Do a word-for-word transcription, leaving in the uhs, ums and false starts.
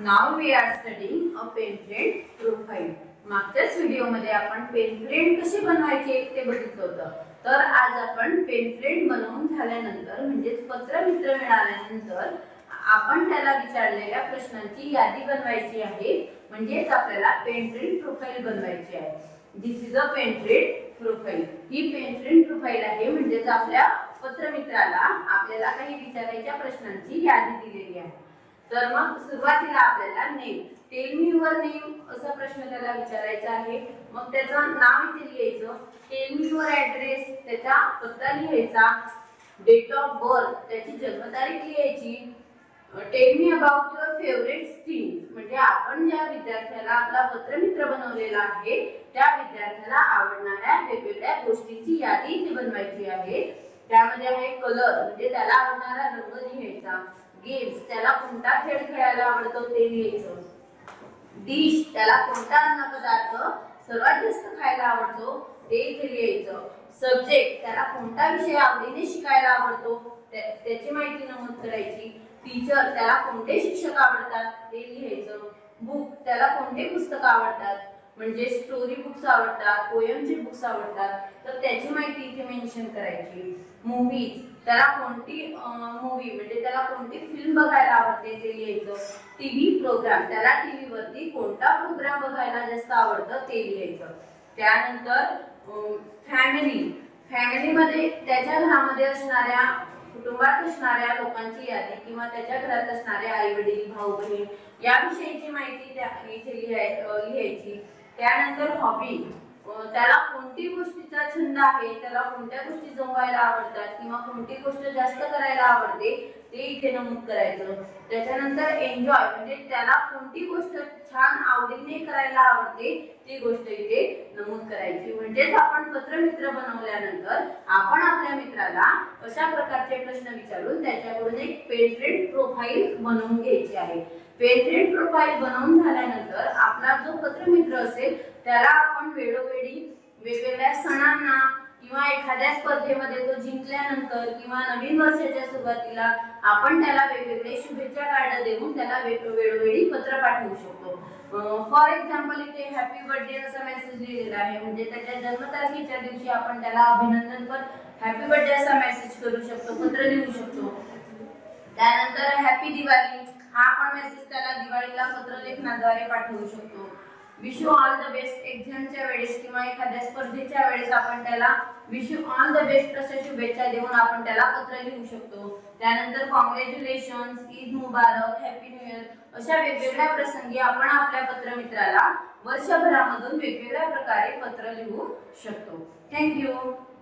Now we are studying a pen friend profile. मागच्याच video मध्ये आपण पेन फ्रेंड कशी बनवायचे ते बघितलं होतं. तर आज आपण पेन फ्रेंड बनवून झाल्यानंतर म्हणजे पत्र मित्र मिळाल्यानंतर आपण त्याला विचारलेल्या प्रश्नांची यादी बनवायची आहे. म्हणजे आपल्याला पेन फ्रेंड प्रोफाइल बनवायची आहे. This is a pen friend profile. ही पेन फ्रेंड प्रोफाइल आहे म्हणजे आपल्या पत्र मित्राला आपल्याला काही विचारायच्या प्रश्नांची यादी दिलेली आहे. तर मग सुरुवातीला आपल्याला name tell me your name असा प्रश्न त्याला विचारायचा आहे. मग त्याचं नाव इथे लिहायचं. टेल मी युअर ॲड्रेस त्याचा पत्ता लिहायचा. डेट ऑफ बर्थ त्याची जन्मतारीख लिहायची. Tell me about your favourite stream म्हणजे आपण ज्या विद्यार्थ्याला आपला पत्रमित्र बनवलेला आहे त्या विद्यार्थ्याला आवडणाऱ्या वेगवेगळ्या गोष्टींची यादी इथे बनवायची आहे. त्यामध्ये आहे कलर म्हणजे त्याला आवडणारा रंग लिहायचा. गेम्स त्याला कोणता खेळ खेळायला आवडतो ते लिहायचं. डिश त्याला कोणता अन्न पदार्थ सर्वात जास्त खायला आवडतो ते इथे लिहायचं. सब्जेक्ट त्याला कोणता विषय आवडीने शिकायला आवडतो त्याची माहिती नमूद करायची. टीचर त्याला कोणते शिक्षक आवडतात ते लिहायचं. बुक त्याला कोणते पुस्तक आवडतात म्हणजे स्टोरी बुक्स आवडतात, पोएमचे बुक्स आवडतात तर त्याची माहिती इथे मेन्शन करायची. मूवीज त्याला कोणती मूवी म्हणजे त्याला कोणती फिल्म बघायला आवडते ते लिहायचं. टीव्ही प्रोग्राम त्याला टीव्ही वरती कोणता प्रोग्राम बघायला जास्त आवडतं ते लिहायचं. त्यानंतर फॅमिली फॅमिलीमध्ये त्याच्या घरामध्ये असणाऱ्या कुटुंबात असणाऱ्या लोकांची यादी किंवा त्याच्या घरात असणारे आई वडील भाऊ बहीण याविषयीची माहिती त्या इथे लिहायची. त्यानंतर हॉबी त्याला कोणती गोष्टीचा छंद आहे त्याला कोणत्या गोष्टी जमवायला आवडतात किंवा कोणती गोष्ट जास्त करायला आवडते ते इथे नमूद करायचं. त्याच्यानंतर एन्जॉय म्हणजे त्याला कोणती गोष्ट छान आवडीने करायला आवडते ती गोष्ट इथे नमूद करायची. म्हणजेच आपण पत्रमित्र बनवल्यानंतर आपण आपल्या मित्राला अशा प्रकारचे प्रश्न विचारून त्याच्याकडून एक पेन फ्रेंड प्रोफाइल बनवून घ्यायची आहे. पेन फ्रेंड प्रोफाइल बनवून झाल्यानंतर आपला जो पत्रमित्र असेल त्याला आपण वेळोवेळी वेगवेगळ्या सणांना किंवा एखाद्या स्पर्धेमध्ये तो जिंकल्यानंतर किंवा नवीन वर्षाच्या सुरुवातीला आपण त्याला वेगवेगळे शुभेच्छा कार्ड देऊन त्याला वेळोवेळी पत्र पाठवू शकतो. फॉर एक्झाम्पल इथे हॅपी बर्थडे असा मेसेज लिहिलेला आहे म्हणजे त्याच्या जन्मतारखेच्या दिवशी आपण त्याला अभिनंदन पर हॅपी बर्थडे असा मेसेज करू शकतो, पत्र लिहू शकतो. त्यानंतर हॅपी दिवाळी हा आपण मेसेज त्याला दिवाळीला पत्रलेखनाद्वारे पाठवू शकतो. Wish you all the best एक्झामच्या वेळेस किंवा एखाद्या स्पर्धेच्या वेळेस आपण त्याला wish you all the best अशा शुभेच्छा देऊन आपण त्याला पत्र लिहू शकतो. त्यानंतर कॉंग्रॅच्युलेशन्स, ईद मुबारक, हॅपी न्यू इयर अशा वेगवेगळ्या प्रसंगी आपण आपल्या पत्रमित्राला वर्षभरामधून वेगवेगळ्या प्रकारे पत्र लिहू शकतो. थँक्यू.